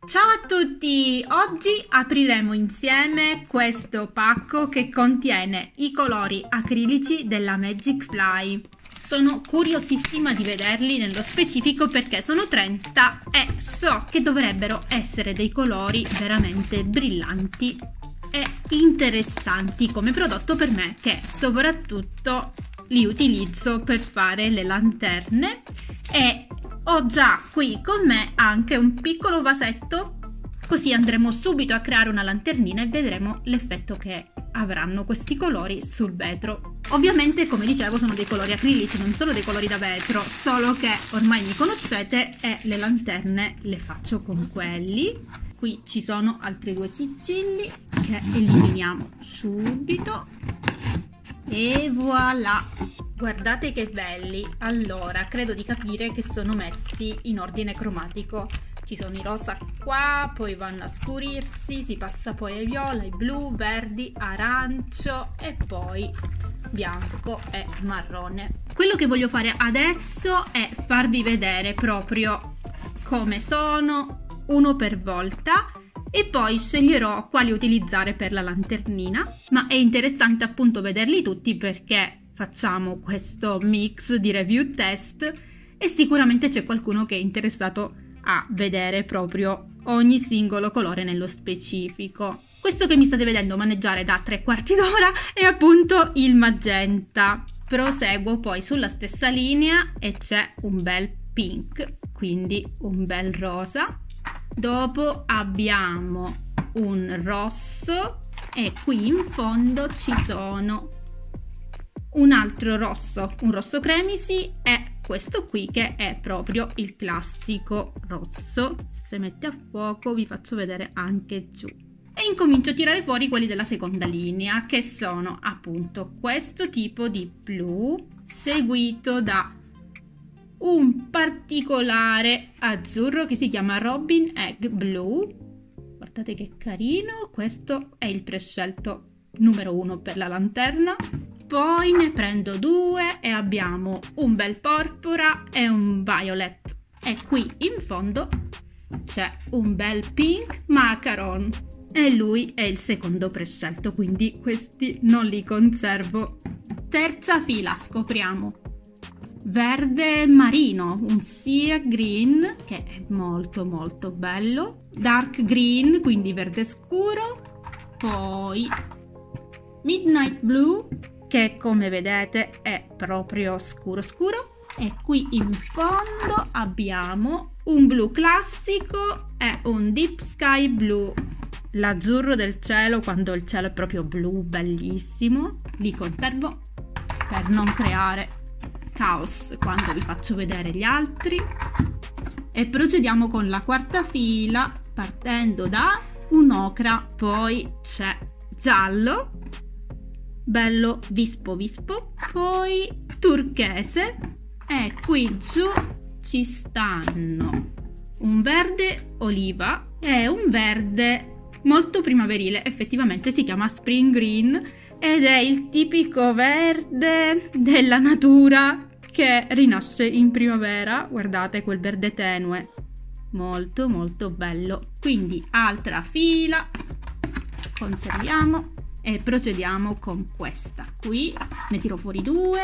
Ciao a tutti! Oggi apriremo insieme questo pacco che contiene i colori acrilici della Magic Fly. Sono curiosissima di vederli nello specifico perché sono 30 e so che dovrebbero essere dei colori veramente brillanti e interessanti come prodotto per me, che soprattutto li utilizzo per fare le lanterne. E ho già qui con me anche un piccolo vasetto, così andremo subito a creare una lanternina e vedremo l'effetto che avranno questi colori sul vetro. Ovviamente, come dicevo, sono dei colori acrilici, non sono dei colori da vetro, solo che ormai mi conoscete e le lanterne le faccio con quelli. Qui ci sono altri due sigilli che eliminiamo subito e voilà! Guardate che belli! Allora, credo di capire che sono messi in ordine cromatico. Ci sono i rosa qua, poi vanno a scurirsi, si passa poi ai viola, ai blu, verdi, arancio e poi bianco e marrone. Quello che voglio fare adesso è farvi vedere proprio come sono, uno per volta, e poi sceglierò quali utilizzare per la lanternina. Ma è interessante appunto vederli tutti perché facciamo questo mix di review test e sicuramente c'è qualcuno che è interessato a vedere proprio ogni singolo colore nello specifico. Questo che mi state vedendo maneggiare da 3/4 d'ora è appunto il magenta. Proseguo poi sulla stessa linea e c'è un bel pink, quindi un bel rosa. Dopo abbiamo un rosso e qui in fondo ci sono un altro rosso, un rosso cremisi e questo qui che è proprio il classico rosso. Se mette a fuoco vi faccio vedere anche giù. E incomincio a tirare fuori quelli della seconda linea, che sono appunto questo tipo di blu, seguito da un particolare azzurro che si chiama Robin Egg Blue. Guardate che carino, questo è il prescelto numero 1 per la lanterna. Poi ne prendo due e abbiamo un bel porpora e un violet, e qui in fondo c'è un bel pink macaron e lui è il secondo prescelto, quindi questi non li conservo. Terza fila, scopriamo verde marino, un sea green che è molto molto bello, dark green, quindi verde scuro, poi midnight blue che come vedete è proprio scuro scuro, e qui in fondo abbiamo un blu classico e un deep sky blue, l'azzurro del cielo quando il cielo è proprio blu, bellissimo. Li conservo per non creare caos quando vi faccio vedere gli altri. E procediamo con la quarta fila partendo da un ocra, poi c'è giallo, bello vispo vispo, poi turchese e qui giù ci stanno un verde oliva e un verde molto primaverile, effettivamente si chiama spring green ed è il tipico verde della natura che rinasce in primavera. Guardate quel verde tenue, molto molto bello. Quindi altra fila, conserviamo e procediamo con questa. Qui ne tiro fuori due,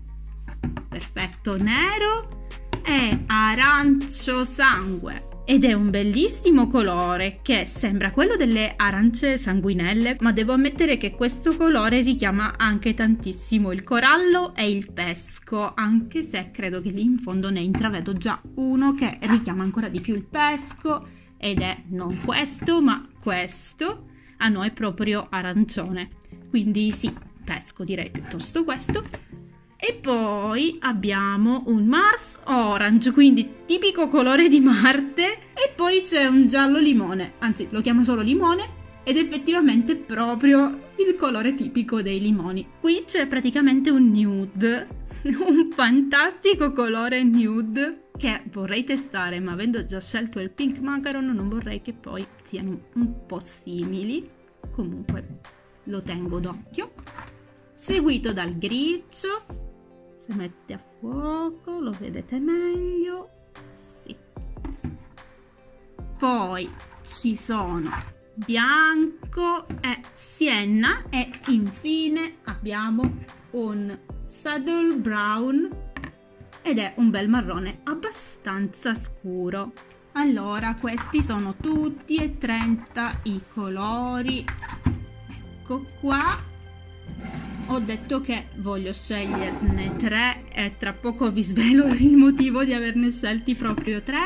perfetto, nero e arancio sangue, ed è un bellissimo colore che sembra quello delle arance sanguinelle, ma devo ammettere che questo colore richiama anche tantissimo il corallo e il pesco, anche se credo che lì in fondo ne intravedo già uno che richiama ancora di più il pesco, ed è non questo ma questo. A noi è proprio arancione, quindi sì, pesco direi piuttosto questo. E poi abbiamo un Mars Orange, quindi tipico colore di Marte, e poi c'è un giallo limone, anzi lo chiamo solo limone, ed effettivamente proprio il colore tipico dei limoni. Qui c'è praticamente un nude, un fantastico colore nude che vorrei testare, ma avendo già scelto il pink macaron non vorrei che poi siano un po' simili. Comunque lo tengo d'occhio. Seguito dal grigio, se mette a fuoco lo vedete meglio, sì. poi ci sono bianco e sienna e infine abbiamo un saddle brown ed è un bel marrone abbastanza scuro. Allora, questi sono tutti e 30 i colori. Ecco qua. Ho detto che voglio sceglierne 3 e tra poco vi svelo il motivo di averne scelti proprio 3.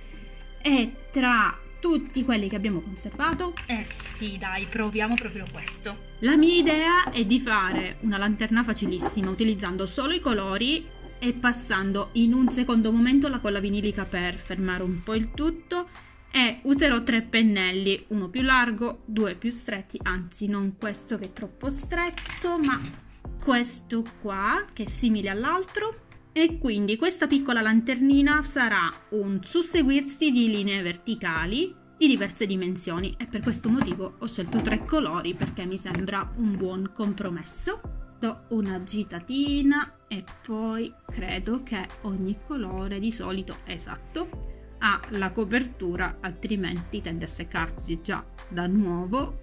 E tra tutti quelli che abbiamo conservato, sì dai, proviamo proprio questo. La mia idea è di fare una lanterna facilissima utilizzando solo i colori e passando in un secondo momento la colla vinilica per fermare un po' il tutto, e userò 3 pennelli, uno più largo, 2 più stretti, anzi non questo che è troppo stretto, ma questo qua che è simile all'altro. E quindi questa piccola lanternina sarà un susseguirsi di linee verticali di diverse dimensioni, e per questo motivo ho scelto 3 colori perché mi sembra un buon compromesso. Do una gitatina e poi credo che ogni colore di solito, esatto, ha la copertura, altrimenti tende a seccarsi già da nuovo.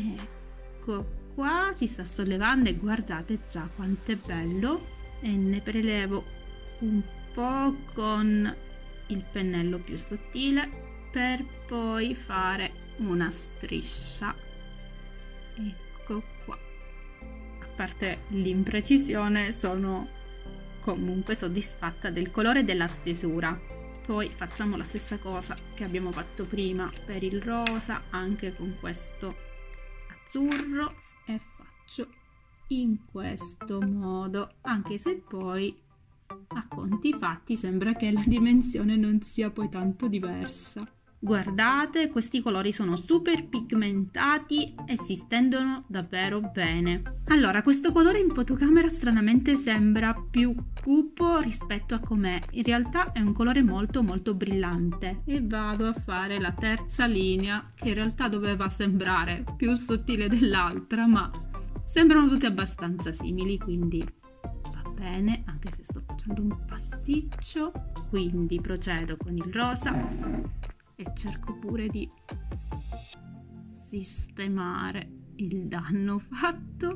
Ecco qua, si sta sollevando e guardate già quanto è bello, e ne prelevo un po' con il pennello più sottile per poi fare una striscia. Ecco qua. A parte l'imprecisione, sono comunque soddisfatta del colore e della stesura. Poi facciamo la stessa cosa che abbiamo fatto prima per il rosa anche con questo azzurro e faccio in questo modo, anche se poi a conti fatti sembra che la dimensione non sia poi tanto diversa. Guardate, questi colori sono super pigmentati e si stendono davvero bene. Allora, questo colore in fotocamera stranamente sembra più cupo rispetto a com'è. In realtà è un colore molto molto brillante. E vado a fare la terza linea, che in realtà doveva sembrare più sottile dell'altra, ma sembrano tutte abbastanza simili, quindi va bene, anche se sto facendo un pasticcio. Quindi procedo con il rosa e cerco pure di sistemare il danno fatto.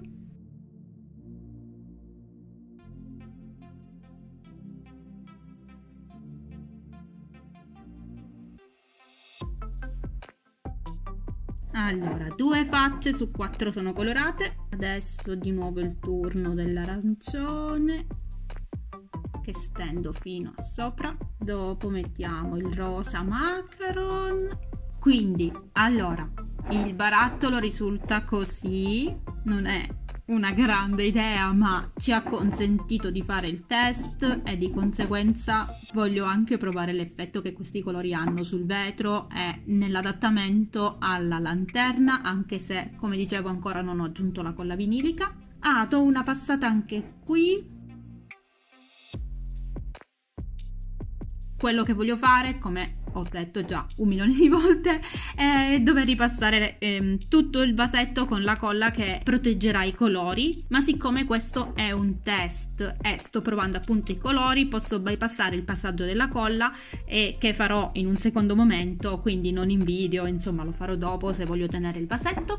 Allora, 2 facce su 4 sono colorate. Adesso di nuovo il turno dell'arancione, che stendo fino a sopra. Dopo mettiamo il rosa macaron. Quindi, allora, il barattolo risulta così. Non è una grande idea, ma ci ha consentito di fare il test e di conseguenza voglio anche provare l'effetto che questi colori hanno sul vetro e nell'adattamento alla lanterna, anche se, come dicevo, ancora non ho aggiunto la colla vinilica. Do una passata anche qui. Quello che voglio fare, come ho detto già 1 milione di volte, è dover ripassare tutto il vasetto con la colla che proteggerà i colori, ma siccome questo è un test e sto provando appunto i colori, posso bypassare il passaggio della colla, che farò in un secondo momento, quindi non in video, insomma lo farò dopo se voglio tenere il vasetto.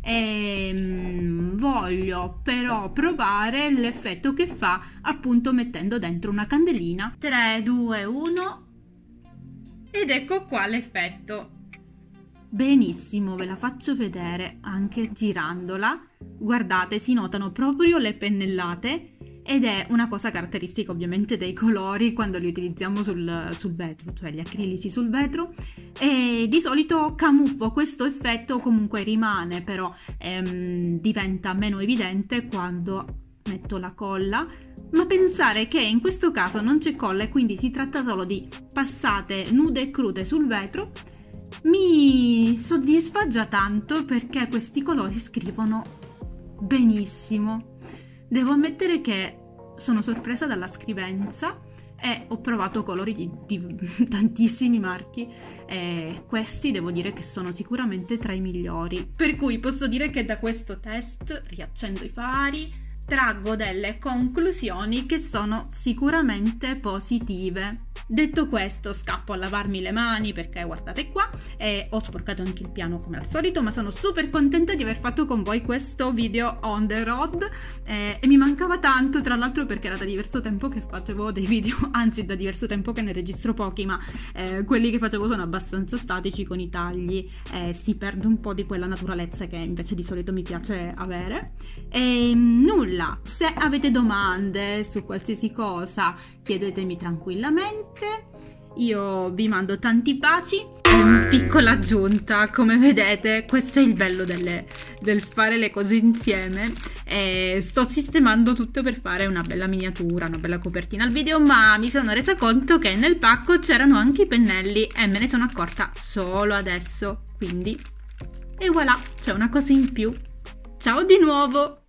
Voglio però provare l'effetto che fa appunto mettendo dentro una candelina. 3, 2, 1 ed ecco qua l'effetto. Benissimo, ve la faccio vedere anche girandola. Guardate, si notano proprio le pennellate ed è una cosa caratteristica ovviamente dei colori quando li utilizziamo sul vetro, cioè gli acrilici sul vetro, e di solito camuffo questo effetto, comunque rimane, però diventa meno evidente quando metto la colla. Ma pensare che in questo caso non c'è colla e quindi si tratta solo di passate nude e crude sul vetro mi soddisfa già tanto, perché questi colori scrivono benissimo. Devo ammettere che sono sorpresa dalla scrivenza e ho provato colori di tantissimi marchi e questi devo dire che sono sicuramente tra i migliori, per cui posso dire che da questo test riaccendo i fari, traggo delle conclusioni che sono sicuramente positive. Detto questo, scappo a lavarmi le mani perché guardate qua, ho sporcato anche il piano come al solito, ma sono super contenta di aver fatto con voi questo video on the road e mi mancava tanto, tra l'altro, perché era da diverso tempo che facevo dei video, anzi da diverso tempo che ne registro pochi, ma quelli che facevo sono abbastanza statici con i tagli, si perde un po' di quella naturalezza che invece di solito mi piace avere. E nulla, se avete domande su qualsiasi cosa chiedetemi tranquillamente, io vi mando tanti baci. Piccola aggiunta, come vedete questo è il bello del fare le cose insieme, sto sistemando tutto per fare una bella miniatura, una bella copertina al video, ma mi sono resa conto che nel pacco c'erano anche i pennelli e me ne sono accorta solo adesso, quindi e voilà, c'è una cosa in più. Ciao di nuovo!